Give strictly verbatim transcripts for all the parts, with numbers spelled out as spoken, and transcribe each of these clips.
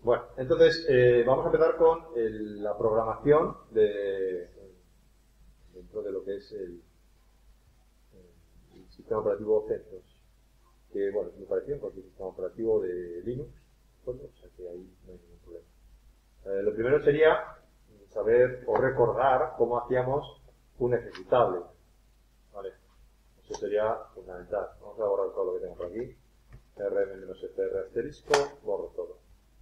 Bueno, entonces eh, vamos a empezar con el, la programación de, dentro de lo que es el, el sistema operativo CentOS, que bueno, es muy parecido con el sistema operativo de Linux, bueno, o sea que ahí no hay ningún problema. Eh, lo primero sería saber o recordar cómo hacíamos un ejecutable, ¿vale? Eso sería fundamental. Vamos a borrar todo lo que tengo por aquí. rm-fr asterisco, borro todo.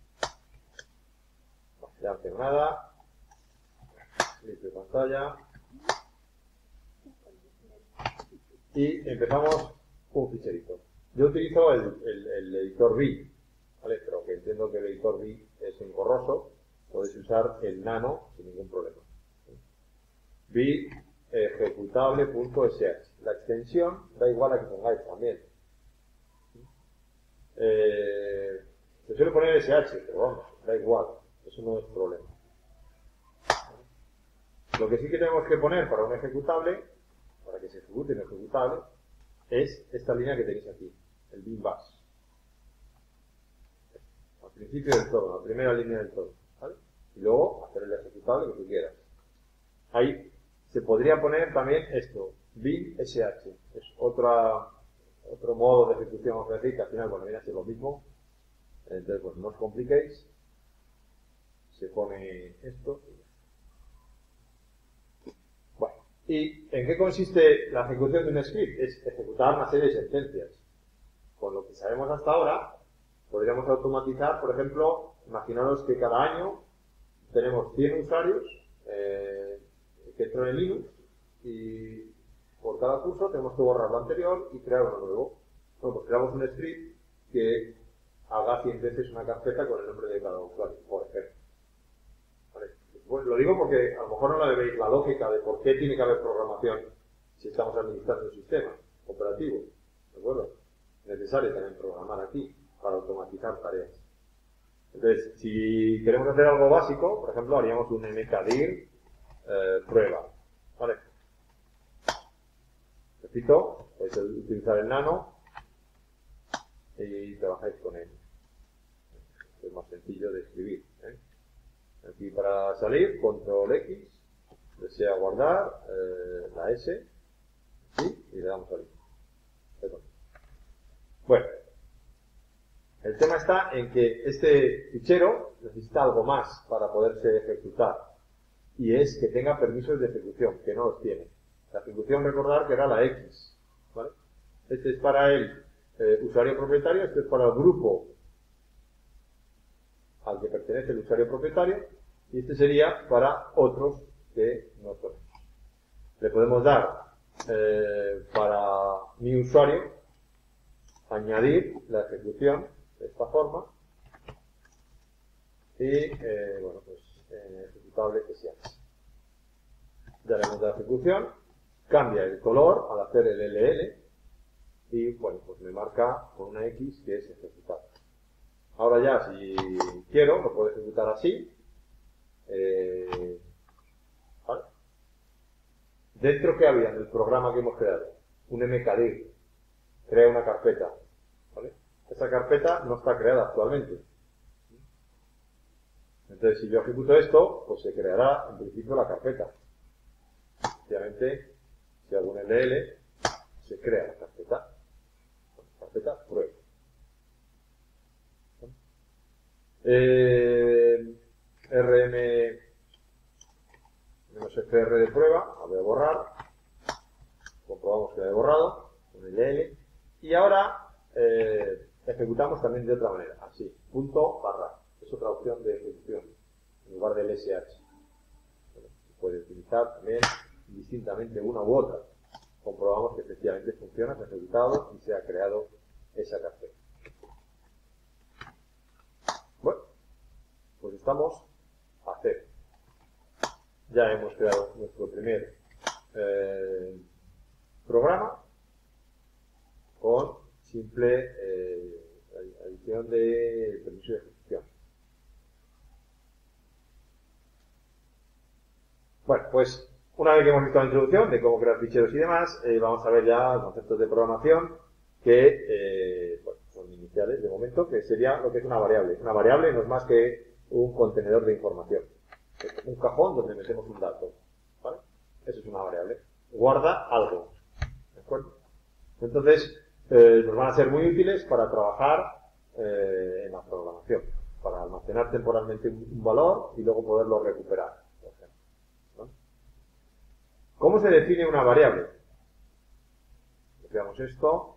No, ya no tengo nada. Listo de pantalla. Y empezamos un ficherito. Yo utilizo el, el, el editor V, ¿vale? Pero que entiendo que el editor V es engorroso. Podéis usar el nano sin ningún problema. V ejecutable.sh. La extensión da igual a que pongáis también. Eh, se suele poner sh, pero vamos, da igual. Eso no es problema. Lo que sí que tenemos que poner para un ejecutable, para que se ejecute un ejecutable, es esta línea que tenéis aquí, el bin bash. Al principio del todo, la primera línea del todo, ¿vale? Y luego hacer el ejecutable que tú quieras. Ahí se podría poner también esto, bin sh, es otra, otro modo de ejecución, vamos a decir, que al final, bueno, viene a ser lo mismo. Entonces, pues no os compliquéis. Se pone esto. Bueno, ¿y en qué consiste la ejecución de un script? Es ejecutar una serie de sentencias. Con lo que sabemos hasta ahora, podríamos automatizar, por ejemplo, imaginaros que cada año tenemos cien usuarios eh, que entran en Linux y por cada curso tenemos que borrar lo anterior y crear uno nuevo. Bueno, pues creamos un script que haga cien veces una carpeta con el nombre de cada usuario, por ejemplo. ¿Vale? Pues lo digo porque a lo mejor no la veis la lógica de por qué tiene que haber programación si estamos administrando un sistema operativo. ¿De acuerdo? Es necesario también programar aquí para automatizar tareas. Entonces, si queremos hacer algo básico, por ejemplo, haríamos un mkdir eh, prueba. ¿Vale? Repito, podéis utilizar el nano y trabajáis con él. Es más sencillo de escribir. ¿eh? Aquí para salir, control X, desea guardar, eh, la S, ¿sí? Y le damos salir. Bueno, el tema está en que este fichero necesita algo más para poderse ejecutar, y es que tenga permisos de ejecución, que no los tiene. La ejecución, recordar que era la X, ¿vale? Este es para el eh, usuario propietario, este es para el grupo al que pertenece el usuario propietario, y este sería para otros que no son. Le podemos dar eh, para mi usuario añadir la ejecución de esta forma y eh, bueno, pues eh, ejecutable que sea. Daremos la ejecución, cambia el color al hacer el L L y bueno, pues me marca con una X que es ejecutable. Ahora ya, si quiero, lo puedo ejecutar así. Eh, ¿vale? Dentro, ¿qué había en el programa que hemos creado? Un mkdir. Crea una carpeta. ¿Vale? Esa carpeta no está creada actualmente. Entonces, si yo ejecuto esto, pues se creará en principio la carpeta. Obviamente, si hago un L L, se crea la carpeta. Carpeta prueba. Eh, rm fr de prueba, la voy a borrar, comprobamos que la he borrado con el L y ahora eh, ejecutamos también de otra manera, así, punto barra, es otra opción de ejecución en lugar del sh. Bueno, se puede utilizar también distintamente una u otra. Comprobamos que efectivamente funciona, se ha ejecutado y se ha creado esa carpeta. Bueno, pues estamos a cero. Ya hemos creado nuestro primer eh, programa con simple eh, adición de permiso de ejecución. Bueno, pues una vez que hemos visto la introducción de cómo crear ficheros y demás, eh, vamos a ver ya conceptos de programación que eh, bueno, son iniciales. iniciales, de momento, que sería lo que es una variable. Una variable no es más que un contenedor de información. Es un cajón donde metemos un dato. ¿Vale? Eso es una variable. Guarda algo. ¿De acuerdo? Entonces, eh, nos van a ser muy útiles para trabajar eh, en la programación. Para almacenar temporalmente un, un valor y luego poderlo recuperar. Por ejemplo. ¿No? ¿Cómo se define una variable? Veamos esto.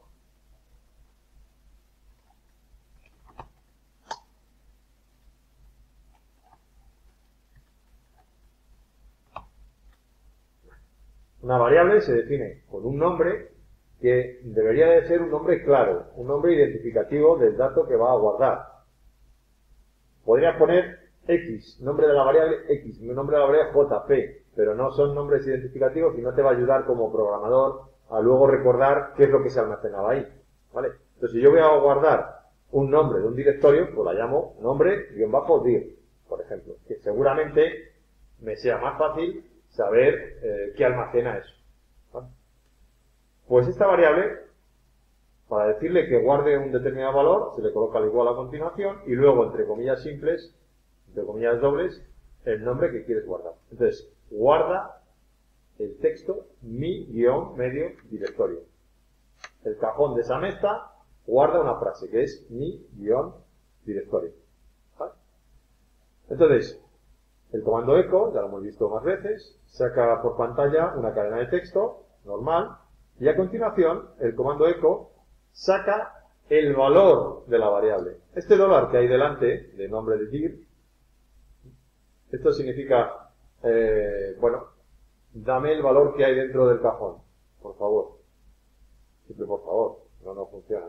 Una variable se define con un nombre que debería de ser un nombre claro, un nombre identificativo del dato que va a guardar. Podría poner X, nombre de la variable X, nombre de la variable J P, pero no son nombres identificativos y no te va a ayudar como programador a luego recordar qué es lo que se almacenaba ahí. ¿Vale? Entonces, si yo voy a guardar un nombre de un directorio, pues la llamo nombre-dir, por ejemplo, que seguramente me sea más fácil saber eh, qué almacena eso. ¿Vale? Pues esta variable, para decirle que guarde un determinado valor, se le coloca el igual a continuación y luego, entre comillas simples, entre comillas dobles, el nombre que quieres guardar. Entonces, guarda el texto mi-medio directorio. El cajón de esa mesta guarda una frase que es mi-directorio. ¿Vale? Entonces, el comando echo, ya lo hemos visto más veces, saca por pantalla una cadena de texto normal y a continuación el comando echo saca el valor de la variable. Este dólar que hay delante, de nombre de dir, esto significa, eh, bueno, dame el valor que hay dentro del cajón, por favor. Siempre por favor, no, no funciona.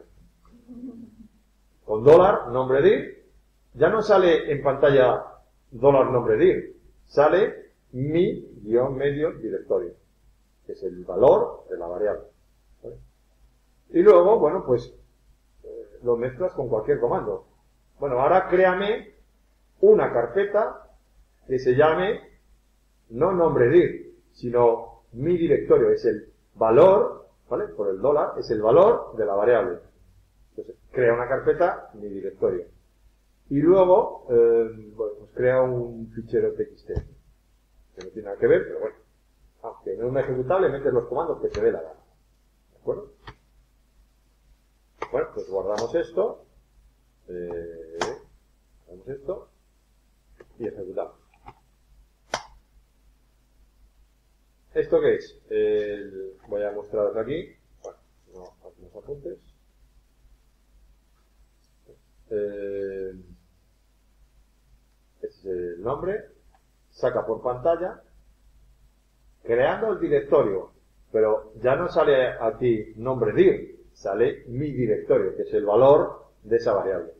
Con dólar, nombre dir, ya no sale en pantalla dólar nombre dir, sale mi-medio directorio, que es el valor de la variable. ¿Vale? Y luego, bueno, pues eh, lo mezclas con cualquier comando. Bueno, ahora créame una carpeta que se llame no nombre dir, sino mi directorio, es el valor, ¿vale? Por el dólar, es el valor de la variable. Entonces, crea una carpeta mi directorio. Y luego, eh, bueno, pues crea un fichero T X T, que no tiene nada que ver, pero bueno, aunque no es un ejecutable, metes los comandos que te dé la gana. ¿De acuerdo? Bueno, pues guardamos esto, eh, guardamos esto, y ejecutamos. ¿Esto qué es? El, voy a mostraros aquí, bueno, no, aquí los apuntes. Eh, es el nombre, saca por pantalla, creando el directorio, pero ya no sale aquí nombre dir, sale mi directorio, que es el valor de esa variable.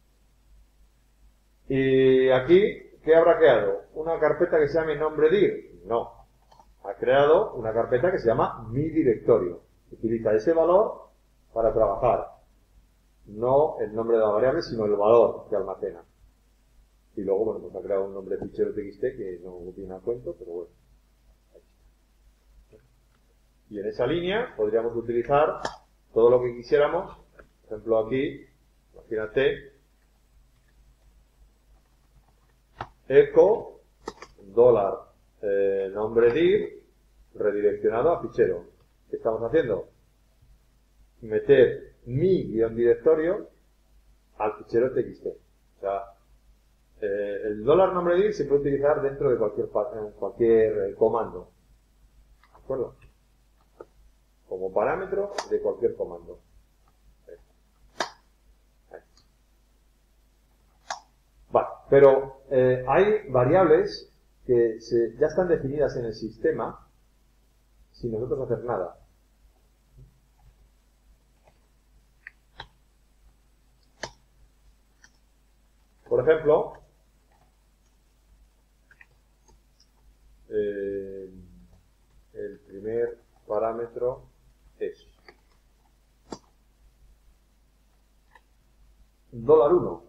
Y aquí, ¿qué habrá creado? ¿Una carpeta que se llame nombre dir? No. Ha creado una carpeta que se llama mi directorio. Utiliza ese valor para trabajar. No el nombre de la variable, sino el valor que almacena. Y luego, bueno, pues ha creado un nombre de fichero T X T que no viene a cuento, pero bueno. Ahí está. Y en esa línea podríamos utilizar todo lo que quisiéramos. Por ejemplo, aquí, imagínate, echo, dólar, eh, nombre dir, redireccionado a fichero. ¿Qué estamos haciendo? Meter mi guión directorio al fichero T X T. O sea, eh, el dólar nombre dir se puede utilizar dentro de cualquier, cualquier eh, comando. ¿De acuerdo? Como parámetro de cualquier comando. Ahí. Vale, pero eh, hay variables que se, ya están definidas en el sistema sin nosotros hacer nada. Por ejemplo, eh, el primer parámetro es dólar uno.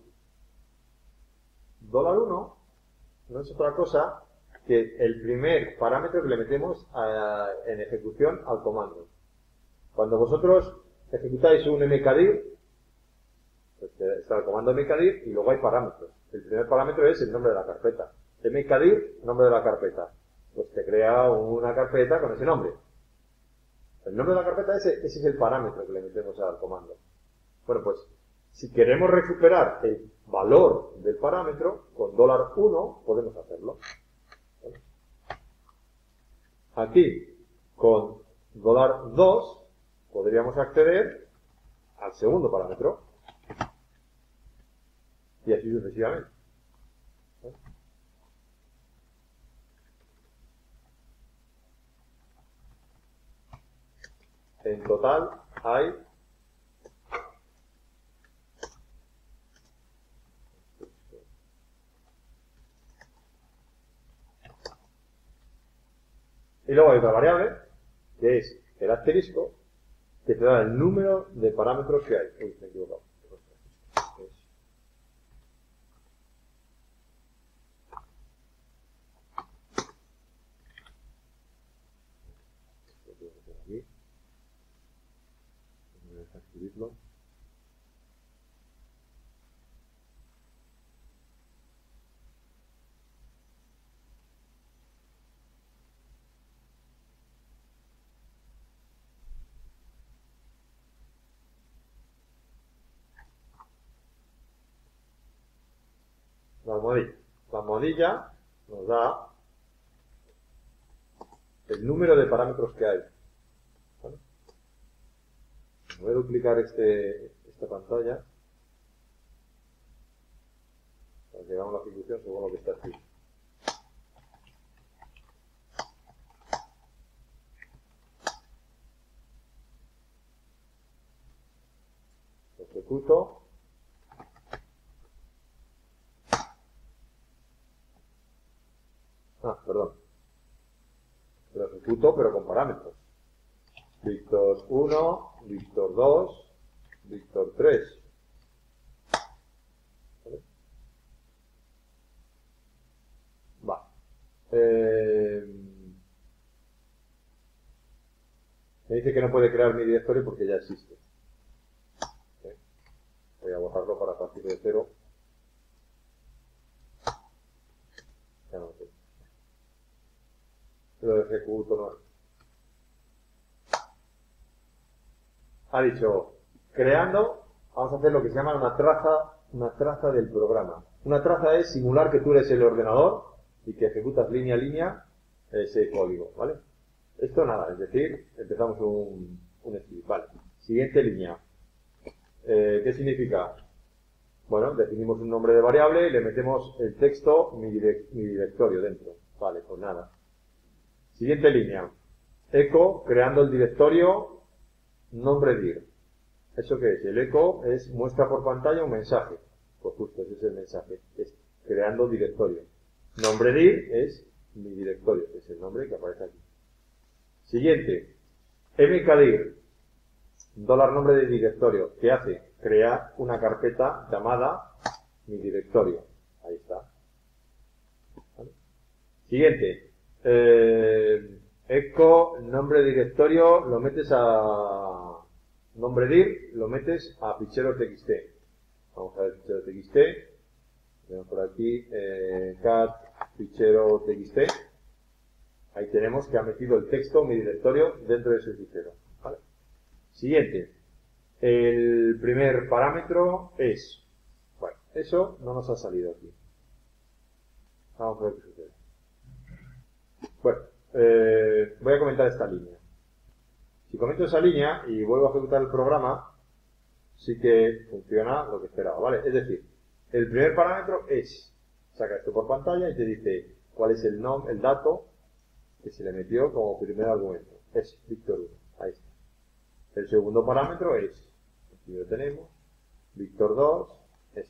Dólar uno no es otra cosa que el primer parámetro que le metemos a, en ejecución al comando. Cuando vosotros ejecutáis un mkdir, Pues está el comando mcadir y luego hay parámetros. El primer parámetro es el nombre de la carpeta. Mcadir, nombre de la carpeta. Pues te crea una carpeta con ese nombre. El nombre de la carpeta, ese, ese es el parámetro que le metemos al comando. Bueno, pues, si queremos recuperar el valor del parámetro, con dólar uno podemos hacerlo. ¿Vale? Aquí, con dólar dos, podríamos acceder al segundo parámetro. Y así sucesivamente. ¿Vale? En total hay y luego hay otra variable que es el asterisco que te da el número de parámetros que hay. Uy, me he equivocado. Escribirlo. La almohadilla. La almohadilla nos da el número de parámetros que hay. ¿Vale? Voy a duplicar este, esta pantalla para que hagamos la ejecución según lo que está aquí. Lo ejecuto. Ah, perdón. Lo ejecuto pero con parámetros. Víctor uno, Víctor dos, Víctor tres. ¿Vale? Va. Eh, me dice que no puede crear mi directorio porque ya existe. ¿Eh? Voy a borrarlo para partir de cero. Ya no lo tengo. Lo ejecuto no. Ha dicho, creando, vamos a hacer lo que se llama una traza, una traza del programa. Una traza es simular que tú eres el ordenador y que ejecutas línea a línea ese código, ¿vale? Esto nada, es decir, empezamos un, un script, ¿vale? Siguiente línea. Eh, ¿Qué significa? Bueno, definimos un nombre de variable y le metemos el texto, mi, direct, mi directorio dentro. Vale, pues nada. Siguiente línea. Echo, creando el directorio, nombre dir. ¿Eso qué es? El echo es muestra por pantalla un mensaje. Pues justo, ese es el mensaje. Es creando directorio. Nombre dir es mi directorio, que es el nombre que aparece aquí. Siguiente. mkdir. Dólar nombre de directorio. ¿Qué hace? Crea una carpeta llamada mi directorio. Ahí está. ¿Vale? Siguiente. Eh, echo, nombre de directorio, lo metes a nombre dir, lo metes a fichero txt. Vamos a ver fichero txt. Tenemos por aquí eh, cat fichero txt. Ahí tenemos que ha metido el texto, mi directorio, dentro de ese fichero. ¿Vale? Siguiente. El primer parámetro es, bueno, eso no nos ha salido aquí. Vamos a ver qué sucede. Bueno, eh, voy a comentar esta línea. Si comento esa línea y vuelvo a ejecutar el programa, sí que funciona lo que esperaba, ¿vale? Es decir, el primer parámetro es, saca esto por pantalla y te dice cuál es el nom, el dato que se le metió como primer argumento. Es Víctor uno, ahí está. El segundo parámetro es, aquí lo tenemos, Víctor dos, este.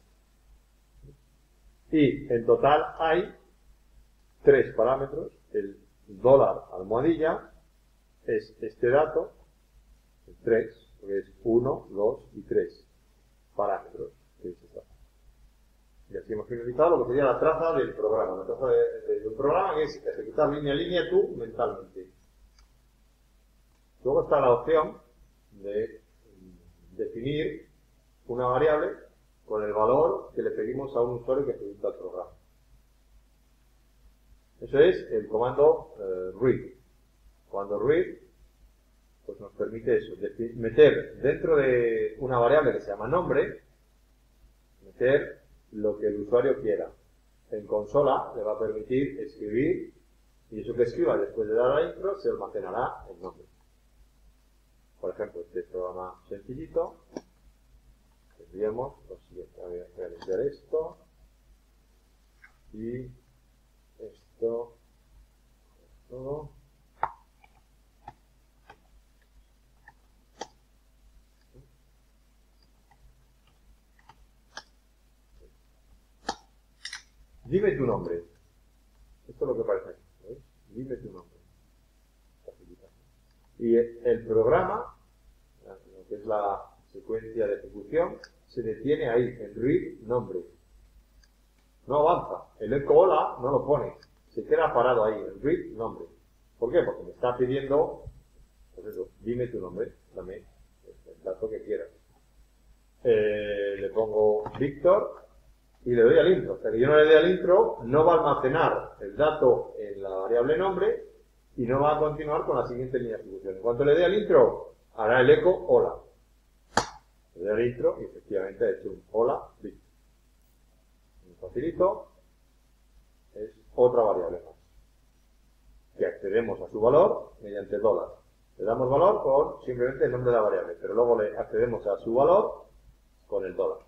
Y en total hay tres parámetros. El dólar almohadilla es este dato, el tres, porque es uno, dos y tres parámetros. Que es esta. Y así hemos finalizado lo que sería la traza del programa. La traza de, de, de un programa que es ejecutar línea a línea tú mentalmente. Luego está la opción de definir una variable con el valor que le pedimos a un usuario que ejecuta el programa. Eso es el comando eh, read. Cuando read, pues nos permite eso, meter dentro de una variable que se llama nombre, meter lo que el usuario quiera. En consola le va a permitir escribir, y eso que escriba después de dar a la intro se almacenará el nombre. Por ejemplo, este programa sencillito, tendríamos lo siguiente. Voy a limpiar esto, y esto, todo. Dime tu nombre. Esto es lo que parece aquí. ¿Veis? Dime tu nombre. Y el programa, lo que es la secuencia de ejecución, se detiene ahí, en read nombre. No avanza. El eco hola no lo pone. Se queda parado ahí, en read nombre. ¿Por qué? Porque me está pidiendo, pues eso, dime tu nombre, dame el dato que quieras. Eh, le pongo Víctor y le doy al intro. O sea que yo no le doy al intro, no va a almacenar el dato en la variable nombre y no va a continuar con la siguiente línea de ejecución. En cuanto le dé al intro, hará el eco hola. Le doy al intro y efectivamente ha hecho un hola Víctor. Un facilito es otra variable más. Que accedemos a su valor mediante dólar. Le damos valor con simplemente el nombre de la variable, pero luego le accedemos a su valor con el dólar.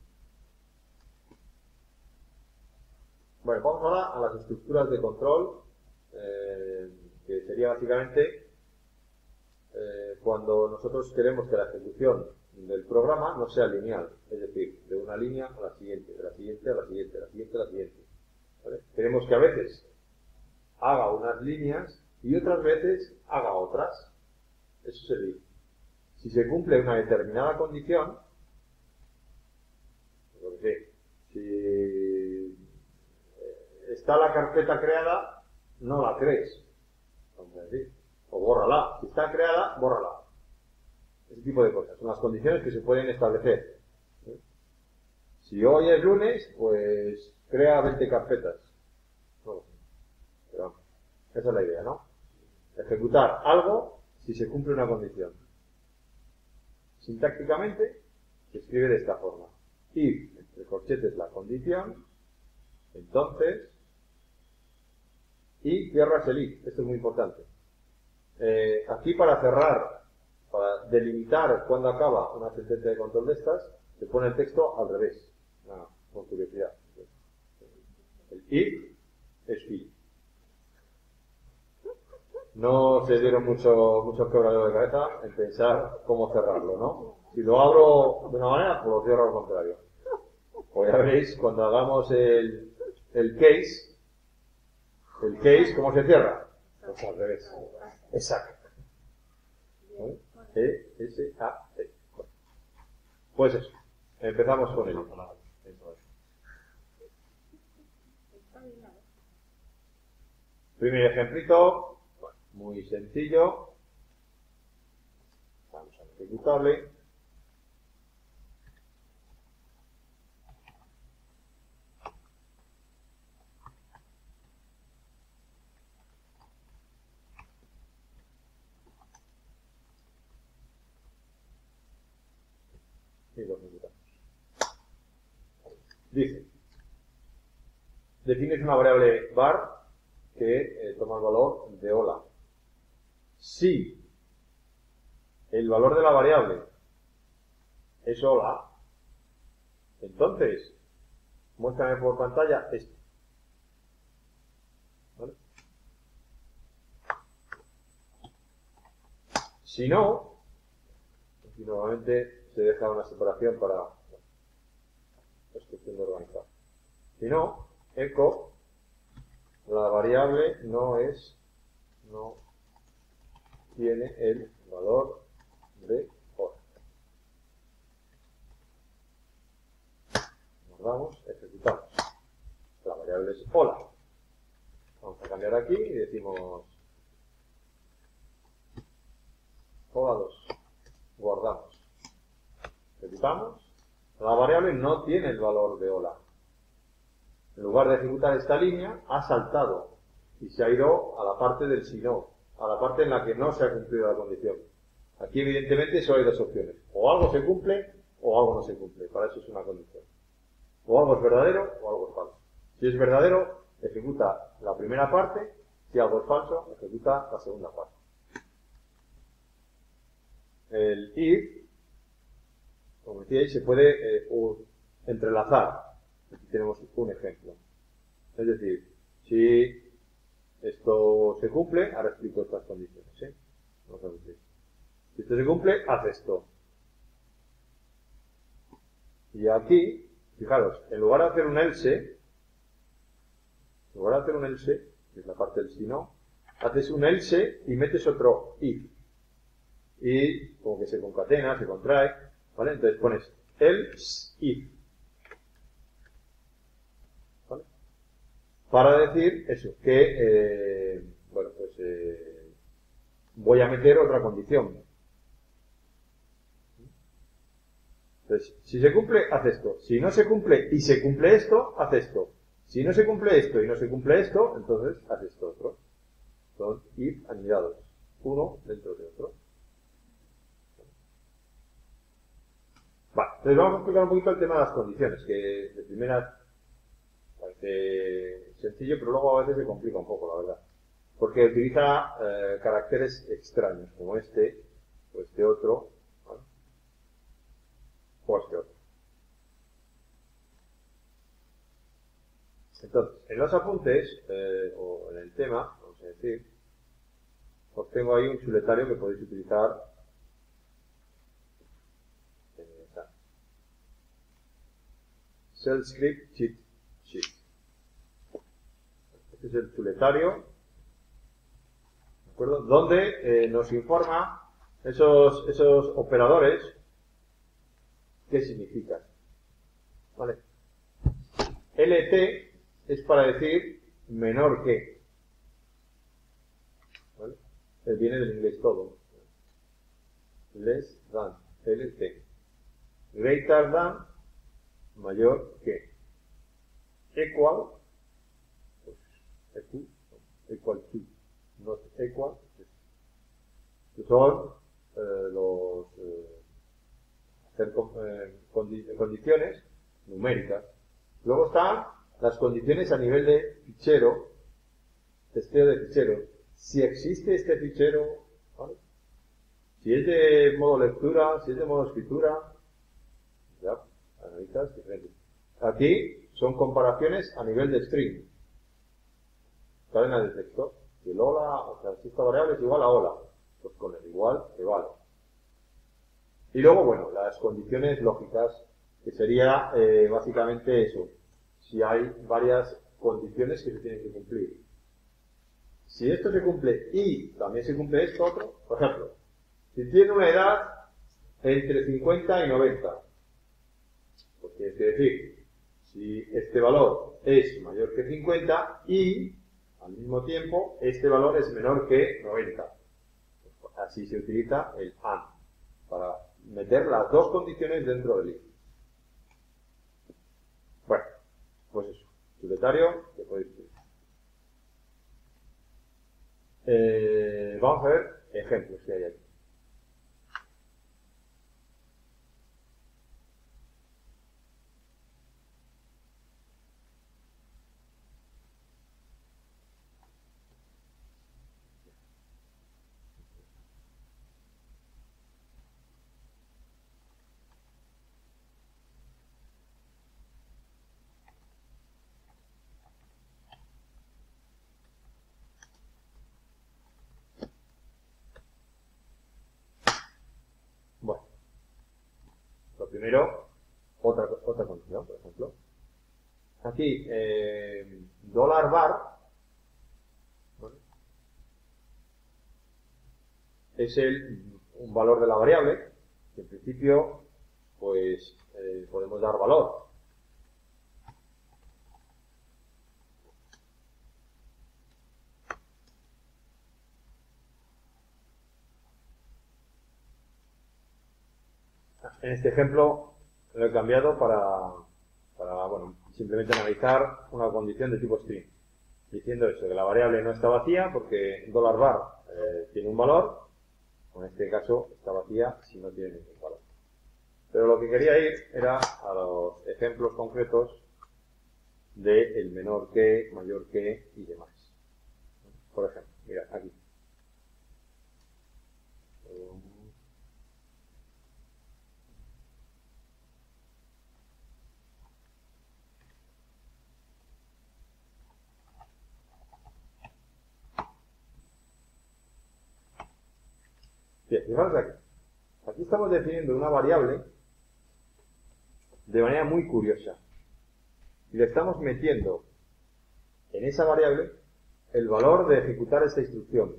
Bueno, vamos ahora a las estructuras de control, eh, que sería básicamente eh, cuando nosotros queremos que la ejecución del programa no sea lineal, es decir, de una línea a la siguiente, de la siguiente a la siguiente, de la siguiente a la siguiente. ¿Vale? Queremos que a veces haga unas líneas y otras veces haga otras. Eso sería. Si se cumple una determinada condición, lo que sé, si está la carpeta creada, no la crees. O bórrala. Si está creada, bórrala. Ese tipo de cosas. Son las condiciones que se pueden establecer. Si hoy es lunes, pues crea veinte carpetas. No lo sé. Pero esa es la idea, ¿no? Ejecutar algo si se cumple una condición. Sintácticamente se escribe de esta forma. If, entre corchetes, la condición, entonces, y cierras el if. Esto es muy importante. Eh, aquí para cerrar, para delimitar cuándo acaba una sentencia de control de estas, se pone el texto al revés. No, por curiosidad. El if es if. No se dieron mucho, mucho quebradero de cabeza en pensar cómo cerrarlo, ¿no? Si lo abro de una manera, pues lo cierro al contrario. Pues ya veréis, cuando hagamos el, el case, el case, ¿cómo se cierra? Pues al revés. Exacto. ¿Vale? E, S, A, T. Pues eso. Empezamos con el if. Primer ejemplito. Muy sencillo. Vamos a ejecutable. Y lo ejecutamos. Dice, defines una variable var que eh, toma el valor de hola. Si el valor de la variable es hola, entonces muéstrame por pantalla esto. ¿Vale? Si no, aquí normalmente se deja una separación para bueno, es cuestión de organizar. Si no, echo, la variable no es, no tiene el valor de hola. Guardamos, ejecutamos. La variable es hola. Vamos a cambiar aquí y decimos hola dos. Guardamos. Ejecutamos. La variable no tiene el valor de hola. En lugar de ejecutar esta línea, ha saltado y se ha ido a la parte del si no, a la parte en la que no se ha cumplido la condición. Aquí evidentemente solo hay dos opciones. O algo se cumple o algo no se cumple. Para eso es una condición. O algo es verdadero o algo es falso. Si es verdadero, ejecuta la primera parte. Si algo es falso, ejecuta la segunda parte. El if, como decíais, se puede eh, entrelazar. Aquí tenemos un ejemplo. Es decir, si esto se cumple, ahora explico estas condiciones. ¿eh? No os preocupéis. Si esto se cumple, haz esto. Y aquí, fijaros, en lugar de hacer un else, en lugar de hacer un else, que es la parte del si no, haces un else y metes otro if. Y como que se concatena, se contrae, ¿vale? Entonces pones else if. ¿Vale? Para decir eso, que, eh, bueno, pues eh, voy a meter otra condición. Entonces, si se cumple, haz esto. Si no se cumple y se cumple esto, haz esto. Si no se cumple esto y no se cumple esto, entonces haz esto otro. Son if anidados. Uno dentro de otro. Vale, entonces vamos a explicar un poquito el tema de las condiciones, que de primeras parece sencillo, pero luego a veces se complica un poco, la verdad. Porque utiliza eh, caracteres extraños, como este, o este otro, ¿vale? O este otro. Entonces, en los apuntes, eh, o en el tema, vamos a decir, os tengo ahí un chuletario que podéis utilizar. Eh, Shell Script Cheat Sheet. Este es el chuletario, ¿de acuerdo? Donde eh, nos informa esos, esos operadores qué significan. ¿Vale? L T es para decir menor que. ¿Vale? Viene del inglés todo. Less than, L T. Greater than, mayor que. Equal, pues, equal, equal to. Not equal. Que son eh, los eh, hacer eh, condi condiciones numéricas. Luego están las condiciones a nivel de fichero, testeo de fichero. Si existe este fichero, ¿vale? Si es de modo lectura, si es de modo escritura, ya, analizas diferentes. Aquí son comparaciones a nivel de string, cadena de texto. Si el hola, o sea, si esta variable es igual a hola, pues con el igual se vale. Y luego, bueno, las condiciones lógicas, que sería eh, básicamente eso. Si hay varias condiciones que se tienen que cumplir. Si esto se cumple y también se cumple esto otro, por ejemplo, si tiene una edad entre cincuenta y noventa, pues tiene que decir, si este valor es mayor que cincuenta y al mismo tiempo este valor es menor que noventa. Pues así se utiliza el AND para meter las dos condiciones dentro del if. Bueno, pues eso, chuletario que podéis utilizar. Eh, vamos a ver ejemplos que hay aquí. Bueno, lo primero, otra, otra condición, por ejemplo. Aquí, eh, dólar bar, ¿vale? Es el, un valor de la variable, que en principio, pues, eh, podemos dar valor. En este ejemplo, lo he cambiado para, para, bueno, simplemente analizar una condición de tipo string. Diciendo eso, que la variable no está vacía porque $var eh, tiene un valor, o en este caso está vacía si no tiene ningún valor. Pero lo que quería ir era a los ejemplos concretos de el menor que, mayor que y demás. Por ejemplo, mirad, aquí. Bien, fijaros aquí. Aquí estamos definiendo una variable de manera muy curiosa. Y le estamos metiendo en esa variable el valor de ejecutar esta instrucción.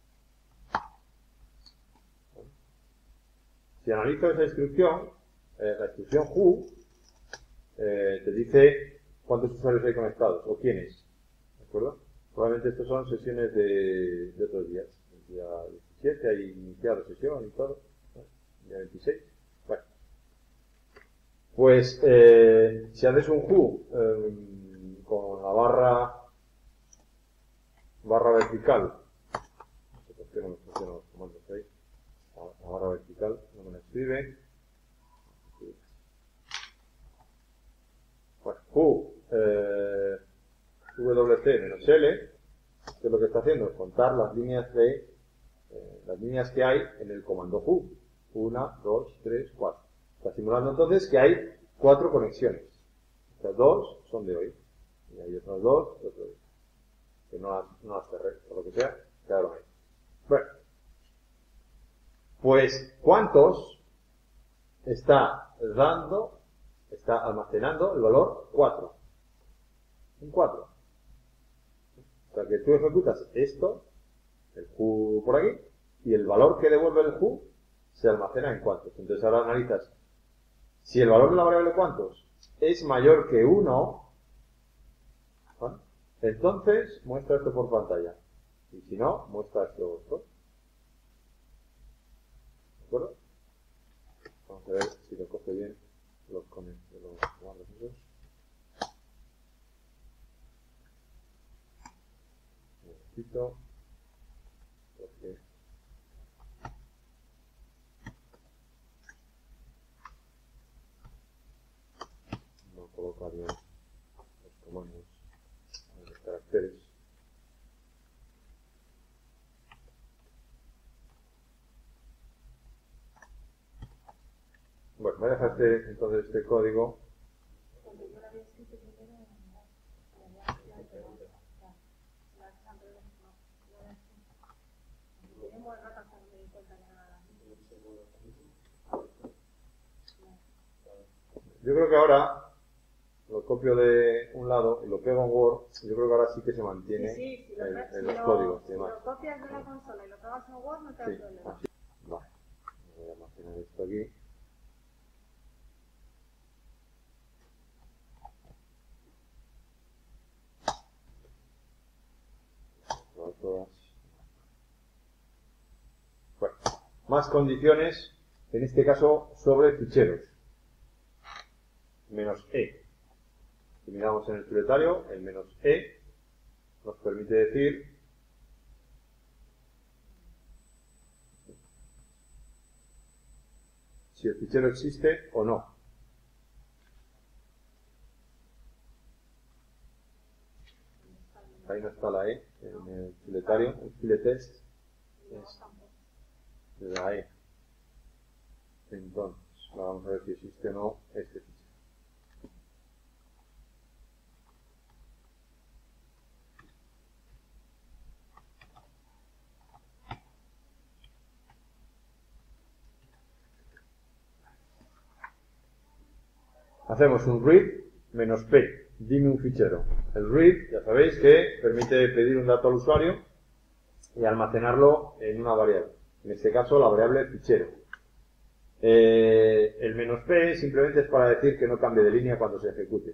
Si analizo esa instrucción, eh, la instrucción who eh, te dice cuántos usuarios hay conectados o quiénes. ¿De acuerdo? Probablemente estas son sesiones de, de otros días. El día diecisiete hay iniciado sesión y todo. ¿No? El día veintiséis. Bueno. Pues eh, si haces un who eh, con la barra barra vertical, no sé por qué no me funcionan los comandos ahí, la barra vertical no me la escribe. Bueno, who eh, wc menos l, que es lo que está haciendo es contar las líneas de eh, las líneas que hay en el comando who. Una, dos, tres, cuatro. Está simulando entonces que hay cuatro conexiones. Estas dos son de hoy. Y hay otras dos de otro día. Que no las, no las cerré, o lo que sea, quedaron ahí. Bueno. Pues, ¿cuántos está dando, está almacenando el valor cuatro? Un cuatro. O sea que tú ejecutas esto, el who por aquí, y el valor que devuelve el who se almacena en cuántos. Entonces ahora analizas si el valor de la variable cuántos es mayor que uno, ¿vale? Entonces muestra esto por pantalla. Y si no, muestra esto otro. ¿De acuerdo? Vamos a ver si lo coge bien los comandos los comandos esos. Un momentito. Porque no coloca bien los comandos en los caracteres. Bueno, voy a dejarte entonces este código. Yo creo que ahora lo copio de un lado y lo pego en Word. Yo creo que ahora sí que se mantiene sí, sí, si en, lo, en si los lo, códigos y si demás. lo copias de la consola y lo pegas en Word no te da Sí, problema. así. Vale. Voy a almacenar esto aquí. Todas. Bueno, más condiciones, en este caso sobre ficheros. Menos E. Si miramos en el fichero, el menos E nos permite decir si el fichero existe o no. Ahí no está la E en el filetario, el filetest es de la E. Entonces, vamos a ver si existe o no este fichero. Hacemos un read menos P, dime un fichero. El read, ya sabéis que permite pedir un dato al usuario y almacenarlo en una variable. En este caso, la variable fichero. Eh, el menos P simplemente es para decir que no cambie de línea cuando se ejecute.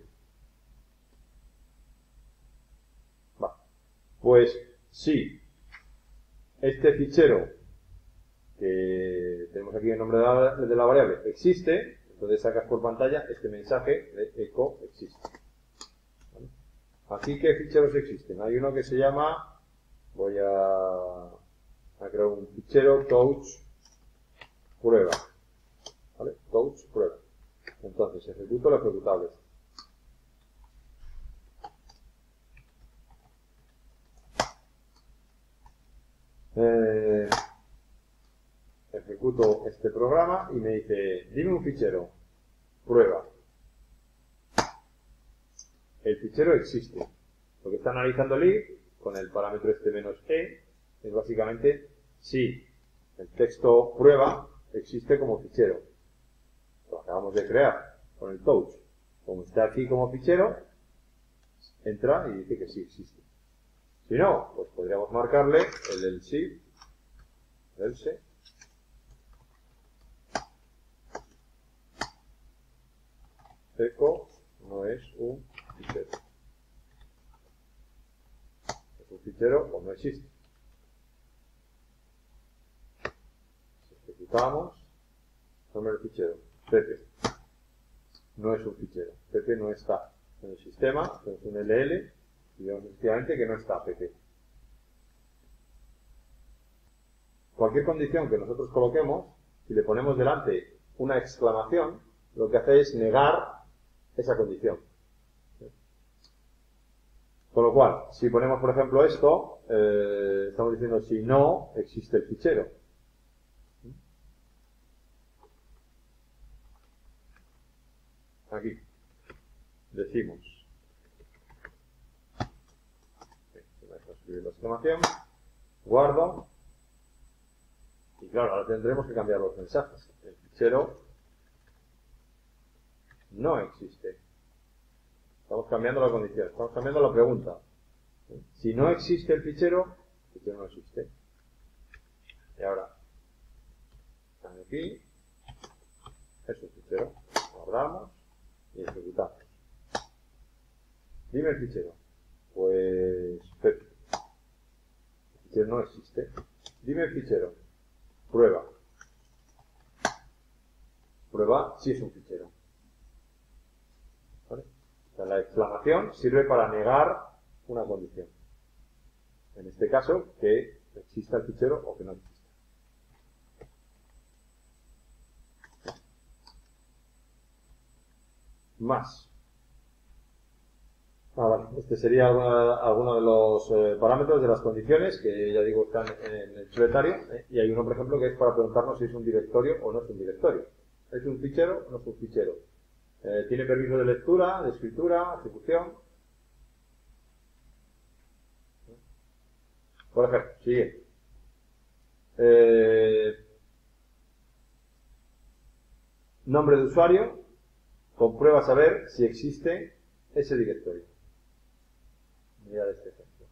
Va. Pues si este fichero que tenemos aquí en nombre de la, de la variable existe, Entonces sacas por pantalla este mensaje de echo existe. ¿Vale? Aquí, ¿qué ficheros existen? Hay uno que se llama, voy a, a crear un fichero touch prueba. ¿Vale? Touch prueba. Entonces ejecuto lo ejecutable. Eh, ejecuto este programa y me dice, dime un fichero, prueba. El fichero existe. Lo que está analizando el if con el parámetro este menos e es básicamente si el texto prueba existe como fichero. Lo acabamos de crear con el touch. Como está aquí como fichero, entra y dice que sí existe. Si no, pues podríamos marcarle el del sí, else, echo no es un fichero. Es un fichero o no existe. Si ejecutamos, nombre del fichero, pp. No es un fichero. pp no está en el sistema, es un L L, y vemos efectivamente que no está pp. Cualquier condición que nosotros coloquemos, si le ponemos delante una exclamación, lo que hace es negar esa condición. Con lo cual, si ponemos por ejemplo esto, eh, estamos diciendo si no existe el fichero. Aquí decimos, se me deja escribir la exclamación, guardo, y claro, ahora tendremos que cambiar los mensajes. El fichero no existe. Estamos cambiando la condición, estamos cambiando la pregunta. Si no existe el fichero, el fichero no existe. Y ahora, aquí, es un fichero, guardamos y ejecutamos. Dime el fichero. Pues, el fichero no existe. Dime el fichero. Prueba. Prueba sí es un fichero. ¿Vale? O sea, la exclamación sirve para negar una condición. En este caso, que exista el fichero o que no exista. Más. Ah, vale. Este sería alguna, alguno de los eh, parámetros de las condiciones que ya digo están en el solitario, eh, y hay uno por ejemplo que es para preguntarnos si es un directorio o no es un directorio. ¿Es un fichero o no es un fichero? Eh, ¿Tiene permiso de lectura, de escritura, ejecución? Por ejemplo, siguiente. Eh, nombre de usuario, comprueba saber si existe ese directorio. Mirad este ejemplo.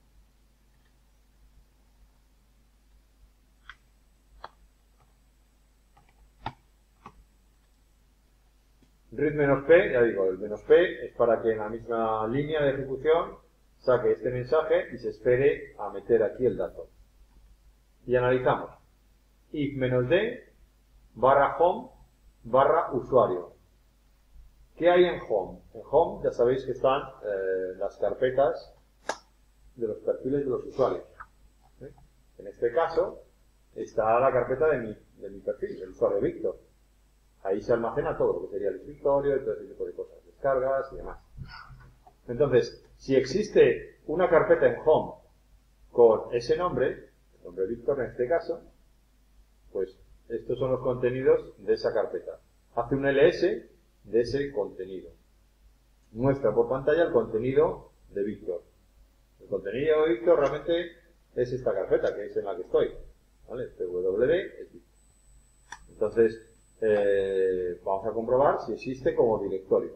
Read menos P, ya digo, el menos P es para que en la misma línea de ejecución saque este mensaje y se espere a meter aquí el dato. Y analizamos. If menos D barra home barra usuario. ¿Qué hay en home? En home ya sabéis que están eh, las carpetas de los perfiles de los usuarios. ¿Eh? En este caso está la carpeta de mi, de mi perfil, del usuario Víctor. Ahí se almacena todo lo que sería el escritorio y todo ese tipo de cosas, descargas y demás. Entonces, si existe una carpeta en home con ese nombre, el nombre Víctor en este caso, pues estos son los contenidos de esa carpeta. Hace un L S de ese contenido. Muestra por pantalla el contenido de Víctor. El contenido de Víctor realmente es esta carpeta, que es en la que estoy. ¿Vale? P W D es Víctor. Entonces, eh, vamos a comprobar si existe como directorio.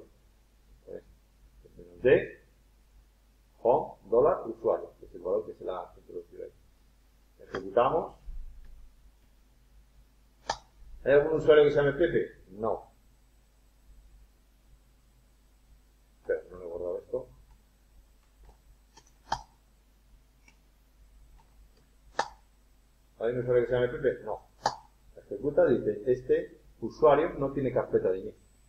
De home, dólar, usuario, que es el valor que se la ha introducido ahí. Ejecutamos. ¿Hay algún usuario que se llame Pepe? No. Espera, no le he guardado esto. ¿Hay un usuario que se llame Pepe? No. Ejecuta, dice, este usuario no tiene carpeta de inicio.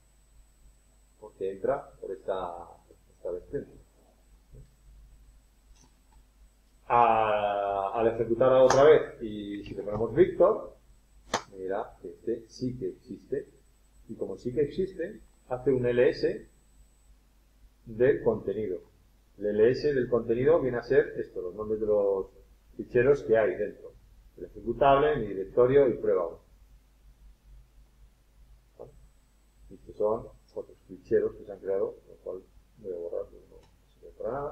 que entra por esta, esta vertiente. A, al ejecutarla otra vez, y si le ponemos Víctor, me dirá que este sí que existe, y como sí que existe, hace un L S del contenido. El L S del contenido viene a ser esto, los nombres de los ficheros que hay dentro. El ejecutable, mi directorio y prueba uno. ¿Vale? Y estos son otros ficheros que se han creado, lo cual voy a borrar, no sirve para nada.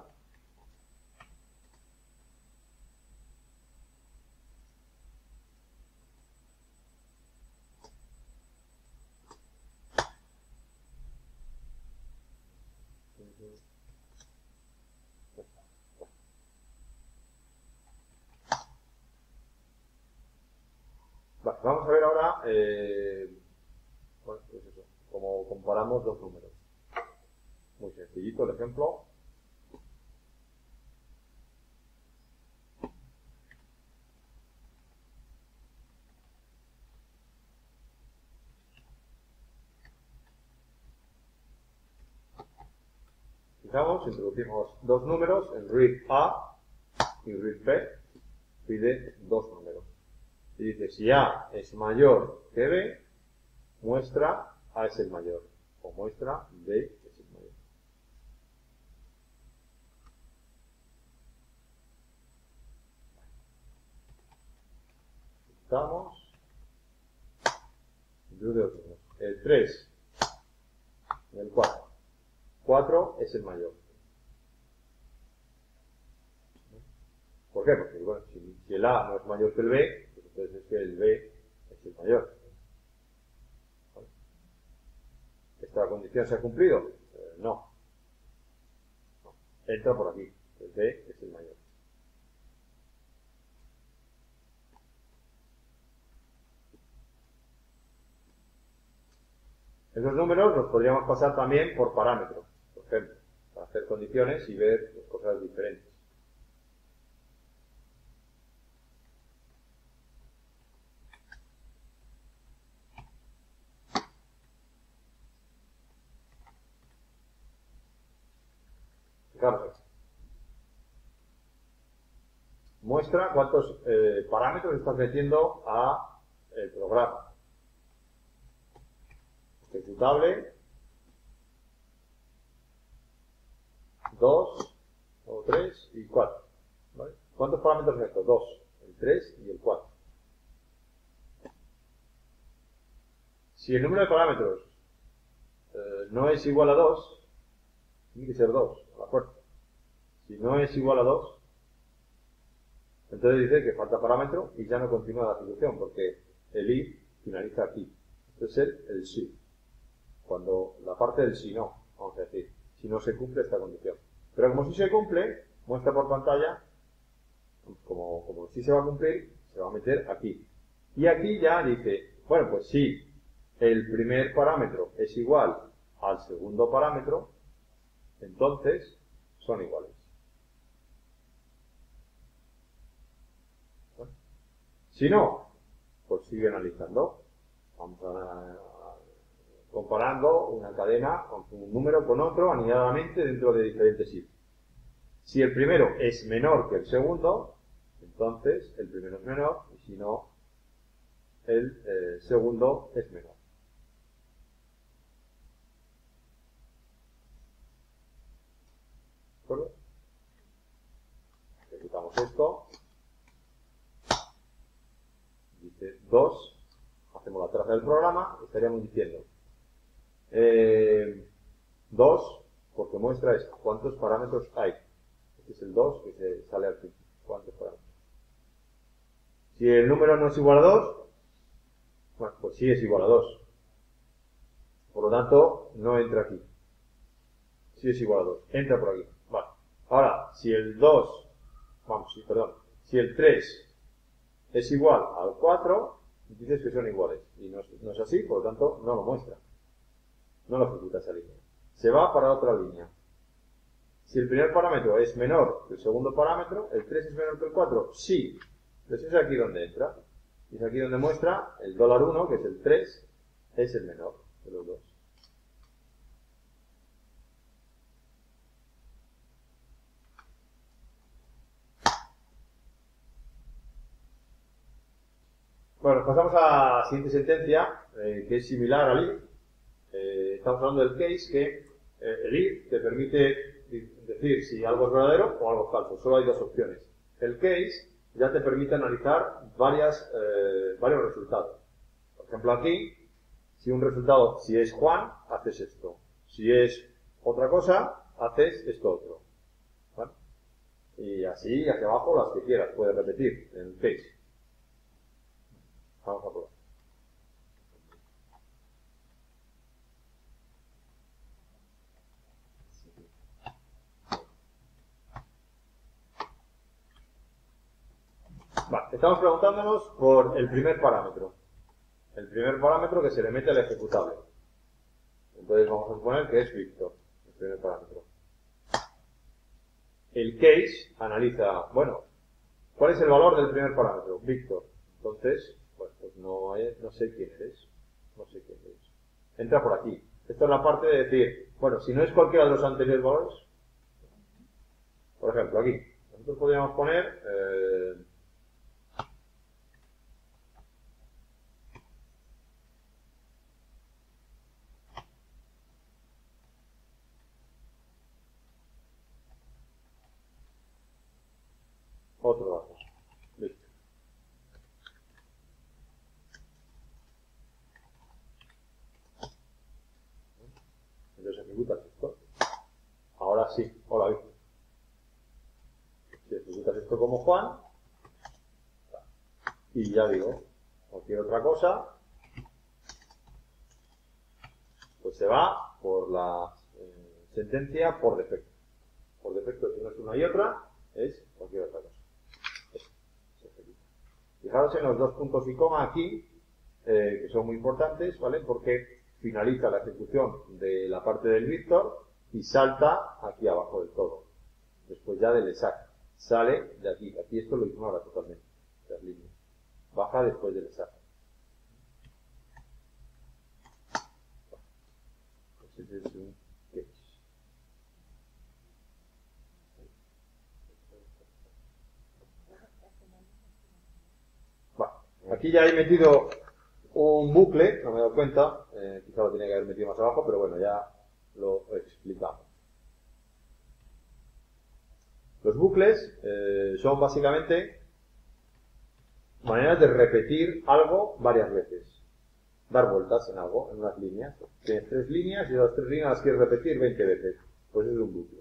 Vale, vamos a ver ahora, eh, bueno, pues eso, cómo comparamos dos números. Muy sencillito el ejemplo. Fijamos, introducimos dos números en read A y read B, pide dos números. Y dice, si A es mayor que B, muestra A es el mayor, o muestra B es el mayor. Fijamos, introduce dos números. El tres y el cuatro. cuatro es el mayor. ¿Por qué? Porque bueno, si, si el A no es mayor que el B, pues entonces es que el B es el mayor. ¿Vale? ¿Esta condición se ha cumplido? Eh, no. no. Entra por aquí. El B es el mayor. Esos números los podríamos pasar también por parámetros, por ejemplo, para hacer condiciones y ver pues, cosas diferentes. Fijaros aquí. Muestra cuántos eh, parámetros estás metiendo a el programa. Ejecutable, dos, o tres y cuatro. ¿Vale? ¿Cuántos parámetros meto? dos, el tres y el cuatro. Si el número de parámetros eh, no es igual a dos, tiene que ser dos, a la fuerza. Si no es igual a dos, entonces dice que falta parámetro y ya no continúa la ejecución, porque el if finaliza aquí. Esto es el, el si. Cuando la parte del si no, vamos a decir, si no se cumple esta condición. Pero como si se cumple, muestra por pantalla, como, como si se va a cumplir, se va a meter aquí. Y aquí ya dice, bueno, pues si el primer parámetro es igual al segundo parámetro, entonces son iguales. ¿Bueno? Si no, pues sigue analizando. Vamos a comparando una cadena con un número con otro anidadamente dentro de diferentes ifs. Si el primero es menor que el segundo, entonces el primero es menor, y si no, el eh, segundo es menor. ¿De acuerdo? Ejecutamos esto. Dice dos. Hacemos la traza del programa. Estaríamos diciendo eh, dos, porque muestra esto. ¿Cuántos parámetros hay? Este es el dos que se sale al fin. ¿Cuántos parámetros? Si el número no es igual a dos, bueno, pues sí es igual a dos. Por lo tanto, no entra aquí. Sí es igual a dos. Entra por aquí. Vale. Ahora, si el dos, vamos, sí, perdón, si el tres es igual al cuatro, dices que son iguales. Y no es, no es así, por lo tanto, no lo muestra. No lo ejecuta esa línea. Se va para otra línea. Si el primer parámetro es menor que el segundo parámetro, ¿el tres es menor que el cuatro? Sí. Entonces es aquí donde entra. Y es aquí donde muestra el dólar uno, que es el tres, es el menor de los dos. Bueno, pasamos a la siguiente sentencia, eh, que es similar al if. Eh, estamos hablando del case, que eh, el if te permite decir si algo es verdadero o algo es falso. Solo hay dos opciones. El case ya te permite analizar varias, eh, varios resultados. Por ejemplo, aquí, si un resultado, si es Juan, haces esto. Si es otra cosa, haces esto otro. ¿Vale? Y así, hacia abajo, las que quieras. Puedes repetir en el case. Vamos a probar. Vale, estamos preguntándonos por el primer parámetro. El primer parámetro que se le mete al ejecutable. Entonces vamos a suponer que es Víctor, el primer parámetro. El case analiza, bueno, ¿cuál es el valor del primer parámetro? Víctor. Entonces, bueno, pues no, hay, no sé quién eres. No sé quién eres. Entra por aquí. Esta es la parte de decir, bueno, si no es cualquiera de los anteriores valores, por ejemplo, aquí, nosotros podríamos poner, eh, otro dato. Listo. Entonces ejecutas esto. Ahora sí. Hola, Víctor. Si ejecutas esto como Juan, y ya digo, cualquier otra cosa, pues se va por la eh, sentencia por defecto. Por defecto, si no es una y otra, es cualquier otra cosa. Eso, se ejecuta. Fijaros en los dos puntos y coma aquí, eh, que son muy importantes, ¿vale? Porque finaliza la ejecución de la parte del Víctor y salta aquí abajo del todo. Después ya del exact. Sale de aquí. Aquí esto lo ignora totalmente. Las líneas. Baja después del exact. Pues ese es un case. Bueno, aquí ya he metido un bucle, no me he dado cuenta, eh, quizá lo tenía que haber metido más abajo, pero bueno, ya lo explicamos. Los bucles eh, son básicamente maneras de repetir algo varias veces. Dar vueltas en algo, en unas líneas. Tienes tres líneas y esas tres líneas las quieres repetir veinte veces. Pues eso es un bucle.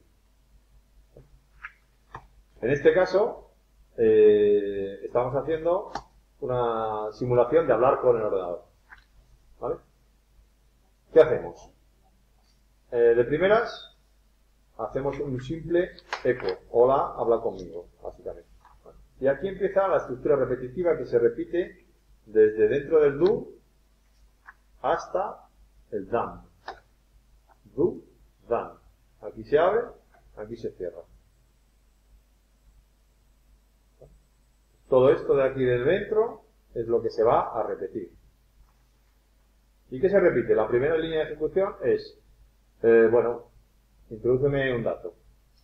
En este caso, eh, estamos haciendo una simulación de hablar con el ordenador. ¿Vale? ¿Qué hacemos? Eh, de primeras, hacemos un simple eco. Hola, habla conmigo, básicamente. Bueno, y aquí empieza la estructura repetitiva que se repite desde dentro del do hasta el dan. Do, dan. Aquí se abre, aquí se cierra. Todo esto de aquí del dentro es lo que se va a repetir. ¿Y qué se repite? La primera línea de ejecución es, eh, bueno, introdúceme un dato.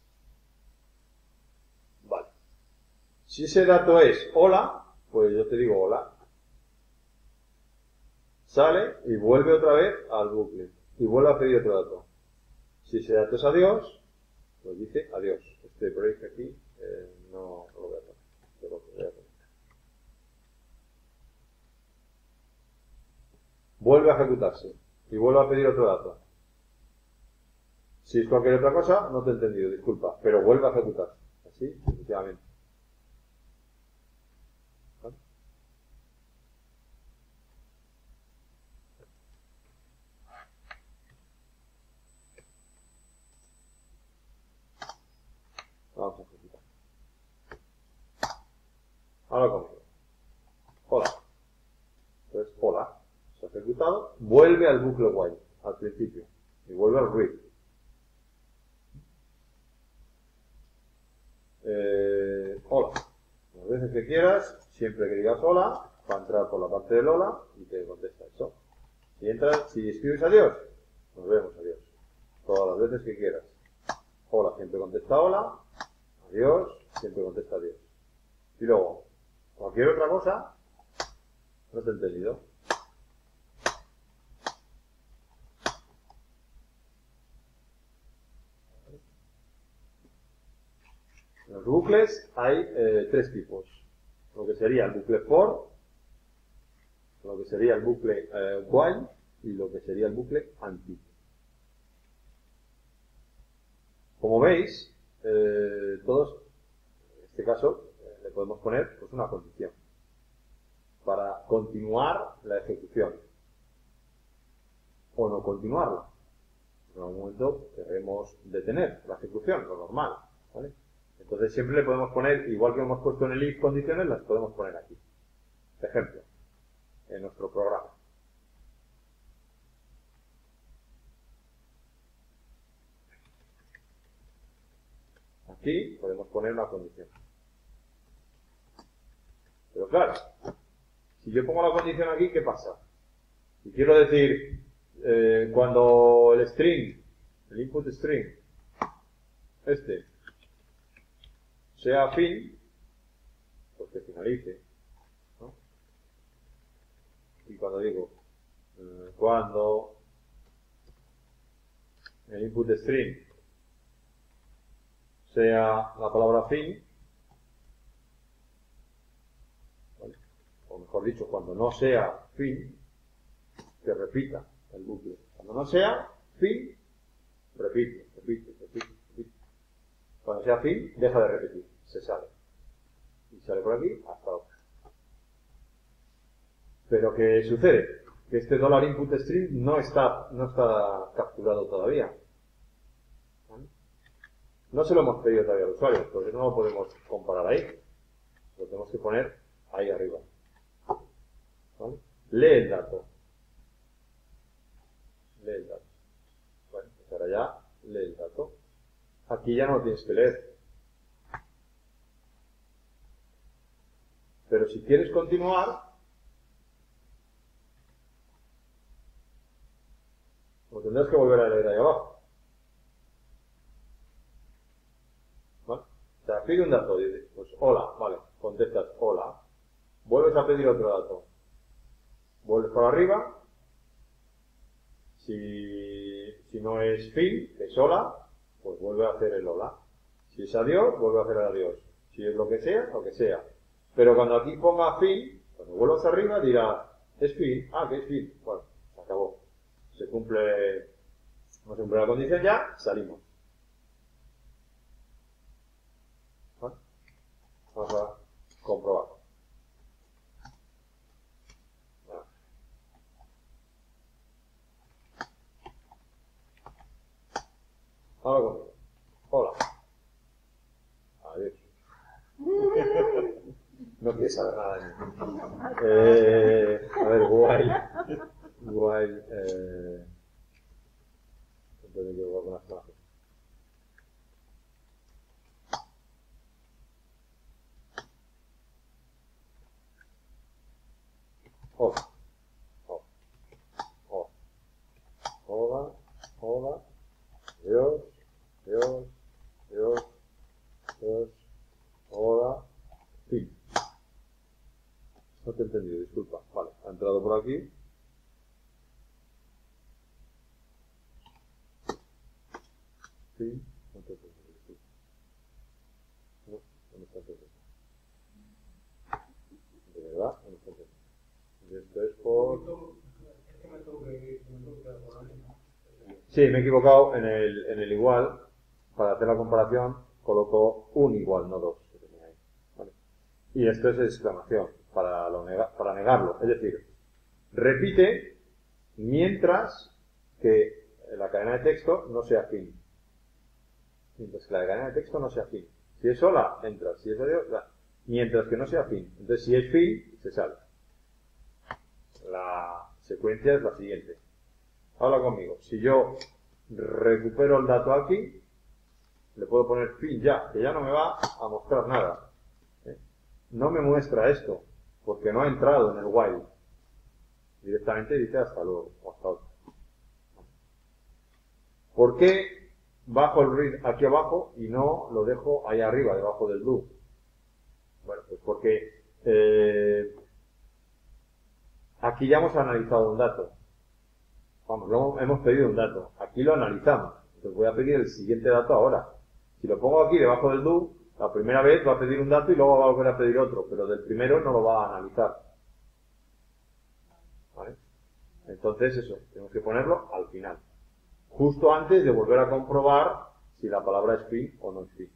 Vale. Si ese dato es hola, pues yo te digo hola. Sale y vuelve otra vez al bucle. Y vuelve a pedir otro dato. Si ese dato es adiós, pues dice adiós. Este proyecto aquí eh, no, no lo voy a poner. Lo voy a poner. Vuelve a ejecutarse. Y vuelve a pedir otro dato. Si es cualquier otra cosa, no te he entendido, disculpa. Pero vuelve a ejecutarse. Así, sucesivamente. ¿Vale? Vamos a ejecutar. Ahora conmigo. Hola. Entonces, hola. Se ha ejecutado. Vuelve al bucle while, al principio. Y vuelve al read. Eh, hola. Las veces que quieras, siempre que digas hola, va a entrar por la parte del hola y te contesta eso. Si entras, si escribes adiós, nos vemos, adiós. Todas las veces que quieras. Hola, siempre contesta hola. Adiós, siempre contesta adiós. Y luego, cualquier otra cosa, ¿No te he entendido? En los bucles hay eh, tres tipos. Lo que sería el bucle for, lo que sería el bucle eh, while y lo que sería el bucle until. Como veis, eh, todos, en este caso, eh, le podemos poner pues, una condición para continuar la ejecución o no continuarla. En algún momento queremos detener la ejecución, lo normal, ¿vale? Entonces siempre le podemos poner, igual que hemos puesto en el if condiciones, las podemos poner aquí. Ejemplo, en nuestro programa. Aquí podemos poner una condición. Pero claro, si yo pongo la condición aquí, ¿qué pasa? Si quiero decir, eh, cuando el string, el input string, este, sea fin, pues que finalice, ¿no? Y cuando digo, eh, cuando el input string sea la palabra fin, ¿vale? O mejor dicho, cuando no sea fin, que repita el bucle. Cuando no sea fin, repite, repite, repite, repite. Cuando sea fin, deja de repetir, se sale. Y sale por aquí hasta otra. Pero ¿qué sucede? Que este dollar input string no está, no está capturado todavía. ¿Vale? No se lo hemos pedido todavía al usuario, porque no lo podemos comparar ahí. Lo tenemos que poner ahí arriba. ¿Vale? Lee el dato. Lee el dato. Bueno, pues ahora ya lee el dato. Aquí ya no lo tienes que leer. Pero si quieres continuar, lo tendrás que volver a leer ahí abajo. ¿Vale? O sea, pide un dato y dices, pues hola, vale, contestas hola. Vuelves a pedir otro dato. Vuelves para arriba. Si, si no es fin, es hola, pues vuelve a hacer el hola. Si es adiós, vuelve a hacer el adiós. Si es lo que sea, lo que sea. Pero cuando aquí ponga fin, cuando vuelvas arriba dirá, es fin, ah, que es fin. Bueno, se acabó. Se cumple, no se cumple la condición ya, salimos. ¿Vale? Vamos a comprobar. Ahora conmigo. Hola. Adiós. No quieres saber nada de mí. Eh, a ver, while. While. Eh, entonces yo algunas frases. Hola. Hola. Hola. Hola. Hola. Dios. Dios. Dios. Dios. Hola. Fin. No te he entendido, disculpa. Vale, ha entrado por aquí. Fin. No te he entendido, disculpa. No, no me está entendiendo. De verdad, no me está entendiendo. Y esto es por... Sí, me he equivocado en el, en el igual. Para hacer la comparación, coloco un igual, no dos. Que tenía ahí. ¿Vale? Y esto es exclamación, para, lo nega, para negarlo. Es decir, repite mientras que la cadena de texto no sea fin. Mientras que la cadena de texto no sea fin. Si es hola, entra. Si es adiós, la... mientras que no sea fin. Entonces, si es fin, se sale. La secuencia es la siguiente. Habla conmigo. Si yo recupero el dato aquí, le puedo poner fin ya, que ya no me va a mostrar nada. ¿Eh? No me muestra esto, porque no ha entrado en el while. Directamente dice hasta luego, o hasta otro. ¿Por qué bajo el read aquí abajo y no lo dejo ahí arriba, debajo del do? Bueno, pues porque eh, aquí ya hemos analizado un dato. Vamos, luego hemos pedido un dato. Aquí lo analizamos. Entonces voy a pedir el siguiente dato ahora. Si lo pongo aquí debajo del do, la primera vez va a pedir un dato y luego va a volver a pedir otro, pero del primero no lo va a analizar. ¿Vale? Entonces eso, tenemos que ponerlo al final. Justo antes de volver a comprobar si la palabra es fin o no es fin.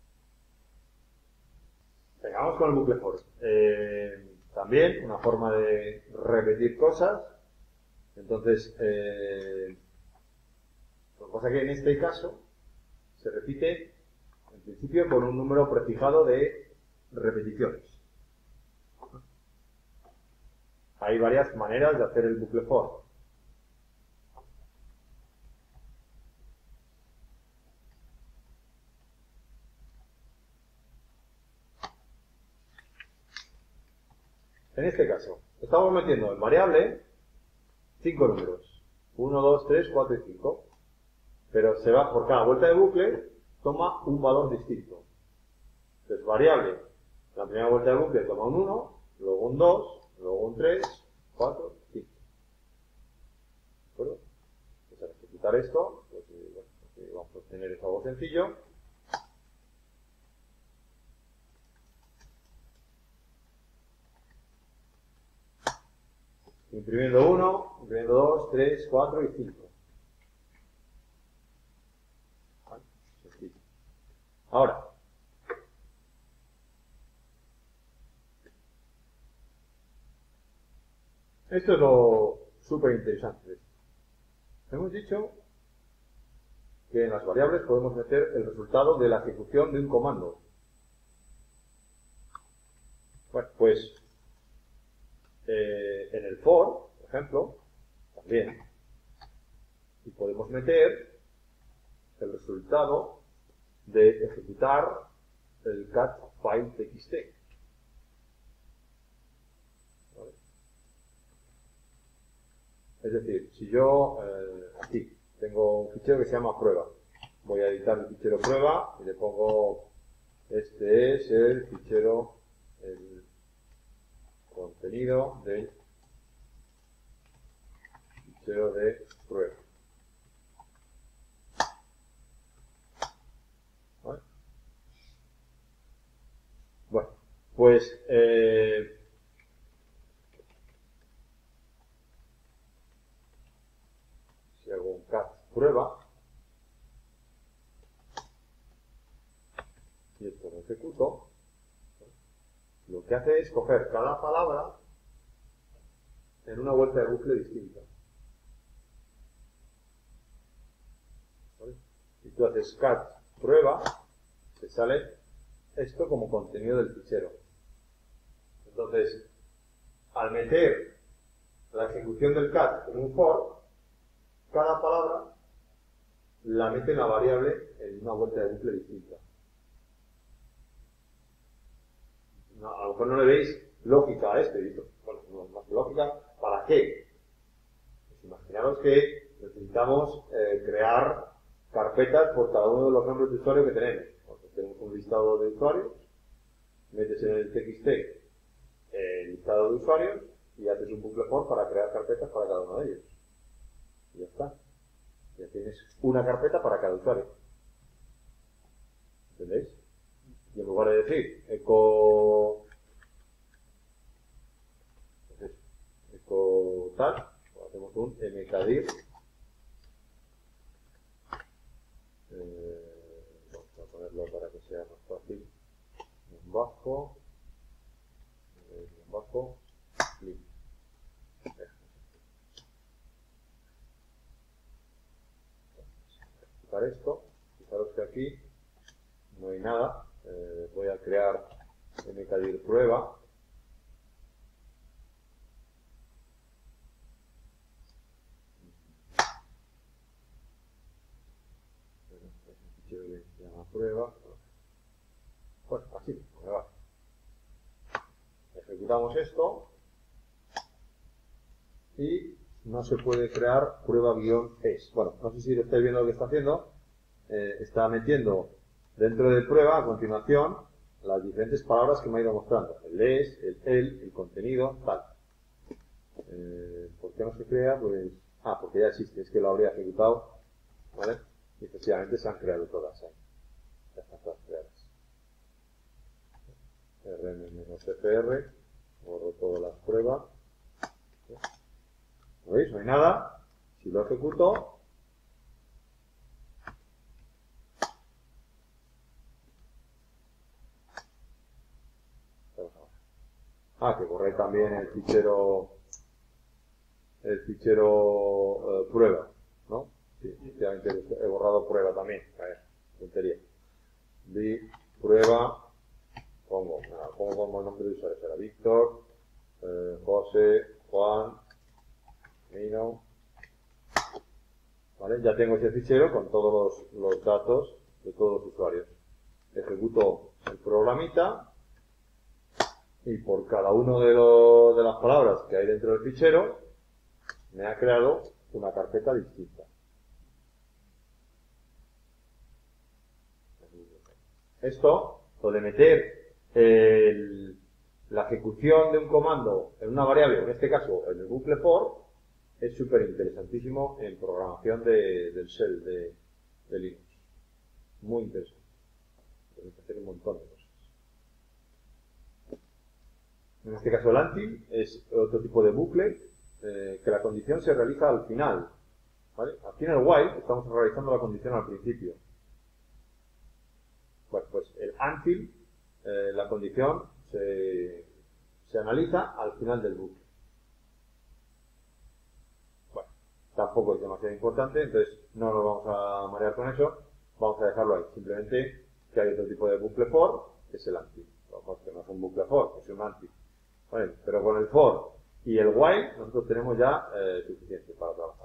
Venga, vamos con el bucle for. Eh, también una forma de repetir cosas. Entonces, eh, lo que pasa es que en este caso se repite en principio con un número prefijado de repeticiones. Hay varias maneras de hacer el bucle for. En este caso, estamos metiendo en variable cinco números. uno, dos, tres, cuatro y cinco. Pero se va por cada vuelta de bucle, toma un valor distinto. Entonces, variable, la primera vuelta de bucle toma un uno, luego un dos, luego un tres, cuatro, cinco. ¿De acuerdo? Pues al ejecutar esto, pues, eh, bueno, pues, eh, vamos a obtener eso algo sencillo. Imprimiendo uno, imprimiendo dos, tres, cuatro y cinco. ¿Vale? Sencillo. Ahora, esto es lo súper interesante. Hemos dicho que en las variables podemos meter el resultado de la ejecución de un comando. Bueno, pues eh, en el for, por ejemplo, también. Y podemos meter el resultado de ejecutar el cat file txt. ¿Vale? Es decir, si yo eh, aquí tengo un fichero que se llama prueba, voy a editar el fichero prueba y le pongo, este es el fichero, el contenido del fichero de prueba. ¿Vale? Bueno, pues eh, si hago un cat prueba y esto lo ejecuto, lo que hace es coger cada palabra en una vuelta de bucle distinta. ¿Vale? Si tú haces cat prueba, te sale esto como contenido del fichero. Entonces, al meter la ejecución del cat en un for, cada palabra la mete en la variable en una vuelta de bucle distinta. No, a lo mejor no le veis lógica a esto. Bueno, no, más que lógica, ¿para qué? Pues imaginaros que necesitamos eh, crear carpetas por cada uno de los nombres de usuario que tenemos. Entonces, tenemos un listado de usuarios, metes en el txt el listado de usuarios y haces un bucle for para crear carpetas para cada uno de ellos. Y ya está. Ya tienes una carpeta para cada usuario. ¿Entendéis? Y en lugar de decir eco, pues eco tal, pues hacemos un mkdir. Eh, vamos a ponerlo para que sea más fácil. Un bajo, un bajo, link. Para esto, fijaros que aquí no hay nada. Eh, voy a crear mkdir prueba. Un fichero que se llama prueba. Bueno, así, me va. Ejecutamos esto y no se puede crear prueba-es. Bueno, no sé si estáis viendo lo que está haciendo. Eh, está metiendo dentro de prueba, a continuación, las diferentes palabras que me ha ido mostrando. El es, el el, el contenido, tal. Eh, ¿Por qué no se crea? Pues, ah, porque ya existe, es que lo habría ejecutado, ¿vale? Y efectivamente se han creado todas ahí. Ya están todas creadas. rm-fr, borro todas las pruebas. ¿Lo veis? No hay nada. Si lo ejecuto, ah, que borré también el fichero el fichero eh, prueba, ¿no? Sí, efectivamente he borrado prueba también. A ver, tontería. Di prueba, pongo, nada, pongo como nombre de usuario, será Víctor, eh, José, Juan, Mino. ¿Vale? Ya tengo ese fichero con todos los, los datos de todos los usuarios. Ejecuto el programita y por cada uno de, lo, de las palabras que hay dentro del fichero me ha creado una carpeta distinta. Esto, lo de meter el, la ejecución de un comando en una variable, en este caso en el bucle for, es súper interesantísimo en programación de, del shell de, de Linux. Muy interesante. Tenemos que hacer un montón de cosas. En este caso el until es otro tipo de bucle eh, que la condición se realiza al final. ¿Vale? Aquí en el while estamos realizando la condición al principio. Bueno, pues el until, eh, la condición se, se analiza al final del bucle. Bueno, tampoco es demasiado importante, entonces no nos vamos a marear con eso. Vamos a dejarlo ahí. Simplemente que hay otro tipo de bucle for, que es el until. Vamos, que no es un bucle for, es un until. ¿Vale? Pero con el for y el while nosotros tenemos ya eh, suficiente para trabajar.